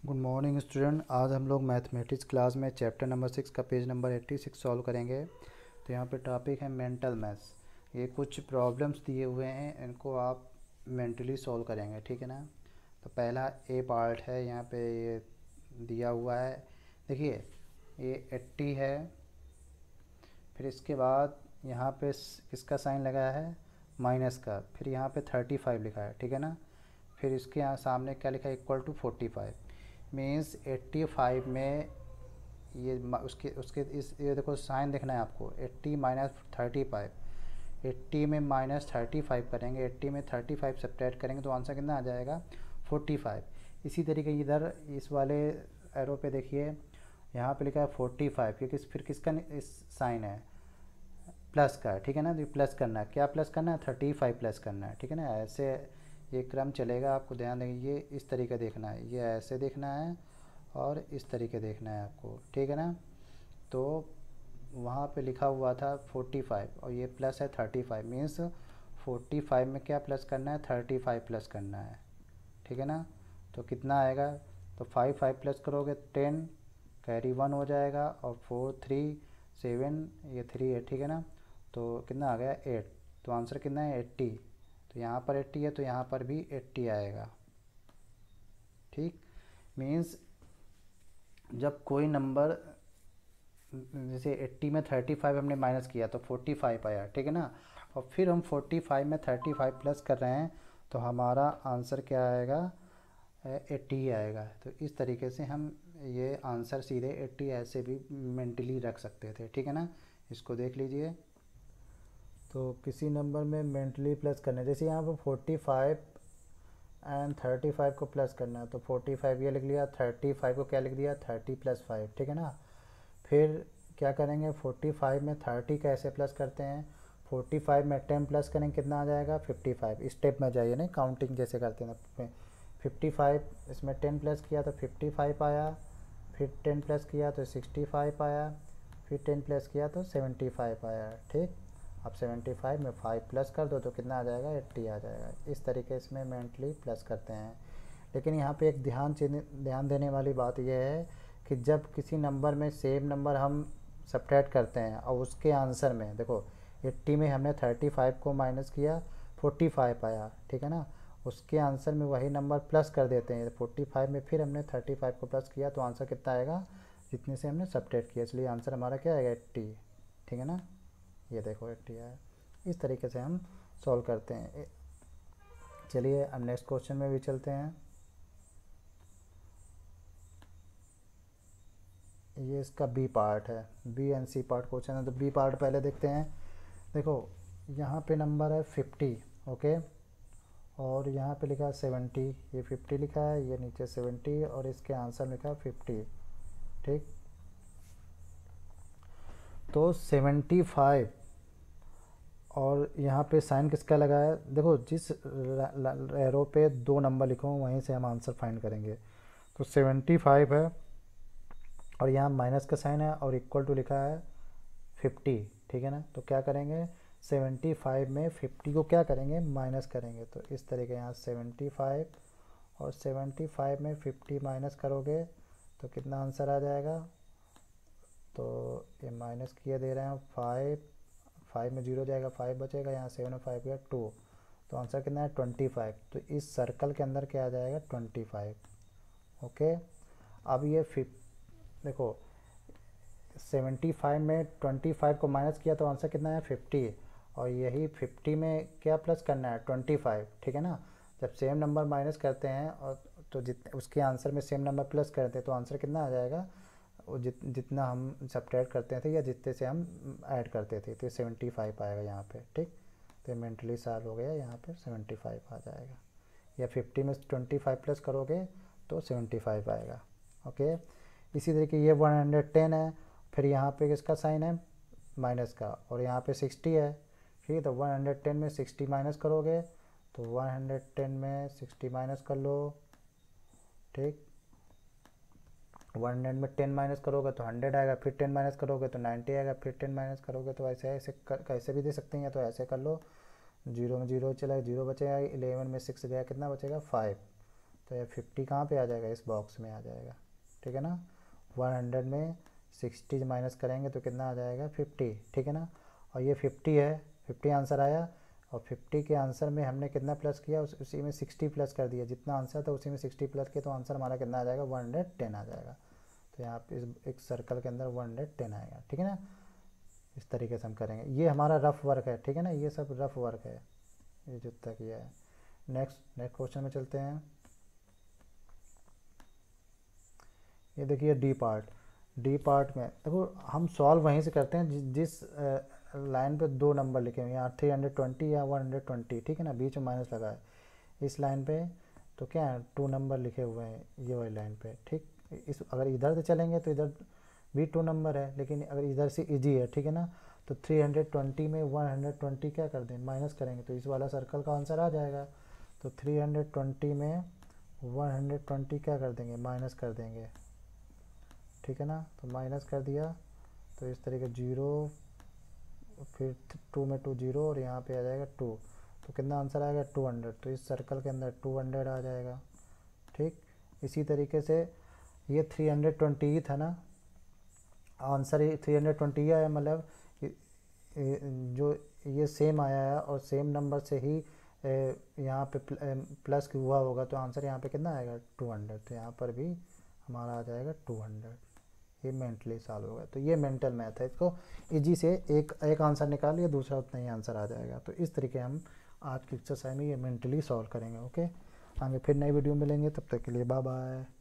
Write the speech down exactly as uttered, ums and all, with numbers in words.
Good morning student. आज हम लोग मैथमेटिक्स क्लास में चैप्टर नंबर सिक्स का page number eighty six solve करेंगे। तो यहाँ पे टॉपिक है मेंटल मैथ्स। ये कुछ प्रॉब्लम्स दिए हुए हैं, इनको आप मेंटली सॉल्व करेंगे, ठीक है ना। तो पहला ए पार्ट है, यहाँ पे ये दिया हुआ है। देखिए ये एट्टी है, फिर इसके बाद यहाँ पे किसका साइन लगा है, माइनस का, फिर यहाँ पे थर्टी फाइव लिखा है, ठीक है ना। फिर इसके यहाँ सामने क्या लिखा है, equal to forty five. Means eighty five में ये उसके उसके इस ये देखो साइन देखना है आपको, eighty minus thirty five. Eighty में माइनस थर्टी फाइव करेंगे, एट्टी में थर्टी फाइव सब्ट्रैक्ट करेंगे तो आंसर कितना आ जाएगा, फोर्टी फाइव। इसी तरीके इधर इस वाले एरो पे देखिए, यहाँ पे लिखा है फोर्टी फाइव, क्योंकि फिर किसका इस साइन है, प्लस का, ठीक है ना। तो प्लस करना है, क्या प्लस करना है, थर्टी फाइव प्लस करना है, ठीक है ना। ऐसे ये क्रम चलेगा, आपको ध्यान देंगे, ये इस तरीके देखना है, ये ऐसे देखना है और इस तरीके देखना है आपको, ठीक है ना। तो वहाँ पे लिखा हुआ था फोर्टी फाइव और ये प्लस है thirty five, means forty five में क्या प्लस करना है, थर्टी फाइव प्लस करना है, ठीक है ना। तो कितना आएगा, तो फाइव फाइव प्लस करोगे टेन, कैरी वन हो जाएगा, और फोर थ्री सेवन, ये थ्री है, ठीक है ना। तो कितना आ गया, एट। तो आंसर कितना है, एट्टी। तो यहाँ पर एट्टी है तो यहाँ पर भी एट्टी आएगा, ठीक। मीन्स जब कोई नंबर, जैसे एट्टी में थर्टी फाइव हमने माइनस किया तो फोर्टी फाइव आया, ठीक है ना। और फिर हम फोर्टी फाइव में थर्टी फाइव प्लस कर रहे हैं तो हमारा आंसर क्या आएगा, एट्टी आएगा। तो इस तरीके से हम ये आंसर सीधे एट्टी ऐसे भी मेंटली रख सकते थे, ठीक है ना। इसको देख लीजिए। तो किसी नंबर में मेंटली प्लस करना है, जैसे यहाँ पर forty five and thirty five को प्लस करना है तो फोर्टी फाइव ये लिख लिया, थर्टी फाइव को क्या लिख दिया, थर्टी प्लस फाइव, ठीक है ना। फिर क्या करेंगे, फोर्टी फाइव में थर्टी कैसे प्लस करते हैं, फोर्टी फाइव में टेन प्लस करेंगे, कितना आ जाएगा, फिफ्टी फाइव। स्टेप में जाइए, नहीं काउंटिंग जैसे करते हैं। फिफ्टी फाइव इसमें टेन प्लस किया तो फिफ्टी फाइव आया, फिर टेन प्लस किया तो सिक्सटी फाइव आया, फिर टेन प्लस किया तो सेवेंटी फाइव आया, ठीक। अब सेवेंटी फाइव में फाइव प्लस कर दो तो कितना आ जाएगा, एट्टी आ जाएगा। इस तरीके से मेंटली प्लस करते हैं। लेकिन यहाँ पे एक ध्यान ध्यान देने वाली बात यह है कि जब किसी नंबर में सेम नंबर हम सब्ट्रैक्ट करते हैं और उसके आंसर में देखो, एट्टी में हमने थर्टी फाइव को माइनस किया, फोर्टी फाइव आया, ठीक है ना। उसके आंसर में वही नंबर प्लस कर देते हैं, फोर्टी फाइव में फिर हमने थर्टी फाइव को प्लस किया तो आंसर कितना आएगा, जितने से हमने सब्ट्रैक्ट किया, इसलिए आंसर हमारा क्या आएगा, एट्टी, ठीक है ना। ये देखो एट्टी आया। इस तरीके से हम सॉल्व करते हैं। चलिए अब नेक्स्ट क्वेश्चन में भी चलते हैं। ये इसका बी पार्ट है, B and C part question है। तो बी पार्ट पहले देखते हैं। देखो यहाँ पे नंबर है फिफ्टी, ओके, और यहाँ पे लिखा है सेवेंटी, ये फिफ्टी लिखा है, ये नीचे सेवेंटी, और इसके आंसर लिखा है फिफ्टी, ठीक। तो सेवेंटी फाइव और यहाँ पे साइन किसका लगा है, देखो जिस एरो पे दो नंबर लिखो वहीं से हम आंसर फाइंड करेंगे। तो सेवेंटी फाइव है और यहाँ माइनस का साइन है और इक्वल टू लिखा है फिफ्टी, ठीक है ना। तो क्या करेंगे, सेवेंटी फाइव में फिफ्टी को क्या करेंगे, माइनस करेंगे। तो इस तरीके यहाँ सेवेंटी फाइव और सेवेंटी फाइव में फिफ्टी माइनस करोगे तो कितना आंसर आ जाएगा। तो ये माइनस किए दे रहे हैं, फाइव फाइव में जीरो जाएगा, फाइव बचेगा, यहाँ सेवन और फाइव गया टू, तो आंसर कितना है, ट्वेंटी फाइव। तो इस सर्कल के अंदर क्या आ जाएगा, ट्वेंटी फाइव, ओके। अब ये फिफ देखो सेवेंटी फाइव में ट्वेंटी फाइव को माइनस किया तो आंसर कितना है, फिफ्टी, और यही फिफ्टी में क्या प्लस करना है, ट्वेंटी फाइव, ठीक है ना। जब सेम नंबर माइनस करते हैं और तो जित उसके आंसर में सेम नंबर प्लस करते हैं तो आंसर कितना आ जाएगा, वो जित जितना हम सब्ट्रैक्ट करते थे या जितने से हम ऐड करते थे, तो सेवेंटी फाइव आएगा यहाँ पे, ठीक। तो मेंटली सॉल्व हो गया, यहाँ पे सेवेंटी फाइव आ जाएगा, या फिफ्टी में ट्वेंटी फाइव प्लस करोगे तो सेवेंटी फाइव आएगा, ओके। इसी तरीके ये वन हंड्रेड टेन है, फिर यहाँ पे किसका साइन है, माइनस का, और यहाँ पे सिक्सटी है, ठीक है। तो वन हंड्रेड टेन में सिक्सटी माइनस करोगे तो वन हंड्रेड टेन में सिक्सटी माइनस कर लो, ठीक। वन हंड्रेड में टेन माइनस करोगे तो हंड्रेड आएगा, फिर टेन माइनस करोगे तो नाइन्टी आएगा, फिर टेन माइनस करोगे तो ऐसे ऐसे कर, कैसे भी दे सकते हैं, या तो ऐसे कर लो, जीरो में जीरो चला, जीरो बचेगा, इलेवन में सिक्स गया, कितना बचेगा, फाइव। तो ये फिफ्टी कहाँ पे आ जाएगा, इस बॉक्स में आ जाएगा, ठीक है ना। वन हंड्रेड में सिक्सटी माइनस करेंगे तो कितना आ जाएगा, फिफ्टी, ठीक है ना। और ये फिफ्टी है, फिफ्टी आंसर आया, और फिफ्टी के आंसर में हमने कितना प्लस किया, उस उसी में सिक्सटी प्लस कर दिया, जितना आंसर था उसी में सिक्सटी प्लस किया, तो आंसर हमारा कितना आ जाएगा, वन हंड्रेड टेन आ जाएगा। तो यहाँ पे इस एक सर्कल के अंदर वन हंड्रेड टेन आएगा, ठीक है ना। इस तरीके से हम करेंगे, ये हमारा रफ वर्क है, ठीक है ना, ये सब रफ वर्क है, ये जितना किया है। नेक्स्ट नेक्स्ट क्वेश्चन में चलते हैं। ये देखिए डी पार्ट, डी पार्ट में देखो हम सॉल्व वहीं से करते हैं जि, जिस लाइन पे दो नंबर लिखे हुए हैं, यहाँ थ्री हंड्रेड ट्वेंटी या वन हंड्रेड ट्वेंटी, ठीक है ना, बीच में माइनस लगा है। इस लाइन पे तो क्या है, टू नंबर लिखे हुए हैं ये वाली लाइन पे, ठीक। इस अगर इधर से चलेंगे तो इधर भी टू नंबर है, लेकिन अगर इधर से इजी है, ठीक है ना। तो थ्री हंड्रेड ट्वेंटी में वन हंड्रेड ट्वेंटी क्या कर दें, माइनस करेंगे, तो इस वाला सर्कल का आंसर आ जाएगा। तो थ्री हंड्रेड ट्वेंटी में वन हंड्रेड ट्वेंटी क्या कर देंगे, माइनस कर देंगे, ठीक है ना। तो माइनस कर दिया तो इस तरीके जीरो, फिर टू में टू जीरो, और यहाँ पे आ जाएगा टू, तो कितना आंसर आएगा, टू हंड्रेड। तो इस सर्कल के अंदर टू हंड्रेड आ जाएगा, ठीक। इसी तरीके से ये थ्री हंड्रेड ट्वेंटी ही था ना, आंसर ही थ्री हंड्रेड ट्वेंटी ही आया, मतलब जो ये सेम आया है और सेम नंबर से ही यहाँ पे प्लस हुआ होगा, तो आंसर यहाँ पे कितना आएगा, टू हंड्रेड। तो यहाँ पर भी हमारा आ जाएगा टू हंड्रेड। ये मेंटली सॉल्व होगा। तो ये मेंटल मैथ है, इसको इजी से एक एक आंसर निकाल लिया, दूसरा उतना ही आंसर आ जाएगा। तो इस तरीके हम आज की एक्सरसाइज में ये मेंटली सॉल्व करेंगे। ओके, आगे फिर नई वीडियो मिलेंगे, तब तक के लिए बाय बाय।